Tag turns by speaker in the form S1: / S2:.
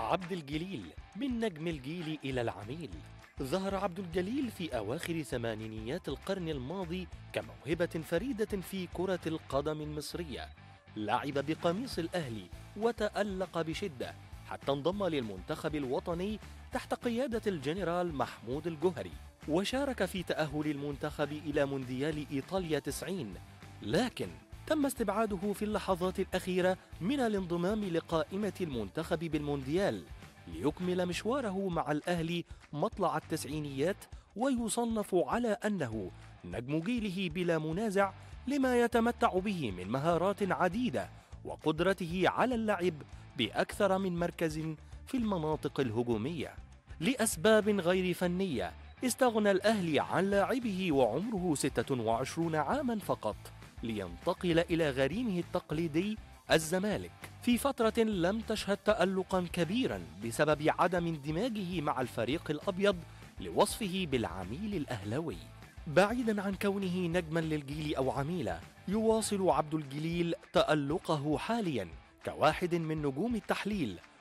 S1: عبد الجليل من نجم الجيل إلى العميل. ظهر عبد الجليل في أواخر ثمانينيات القرن الماضي كموهبة فريدة في كرة القدم المصرية. لعب بقميص الأهلي وتألق بشدة حتى انضم للمنتخب الوطني تحت قيادة الجنرال محمود الجوهري، وشارك في تأهل المنتخب إلى مونديال إيطاليا 90، لكن تم استبعاده في اللحظات الأخيرة من الانضمام لقائمة المنتخب بالمونديال ليكمل مشواره مع الأهلي مطلع التسعينيات، ويصنف على أنه نجم جيله بلا منازع لما يتمتع به من مهارات عديدة وقدرته على اللعب بأكثر من مركز في المناطق الهجومية. لأسباب غير فنية استغنى الأهلي عن لاعبه وعمره 26 عاما فقط لينتقل إلى غريمه التقليدي الزمالك في فترة لم تشهد تألقا كبيرا بسبب عدم اندماجه مع الفريق الأبيض لوصفه بالعميل الأهلوي. بعيدا عن كونه نجما للجيل أو عميلة، يواصل عبد الجليل تألقه حاليا كواحد من نجوم التحليل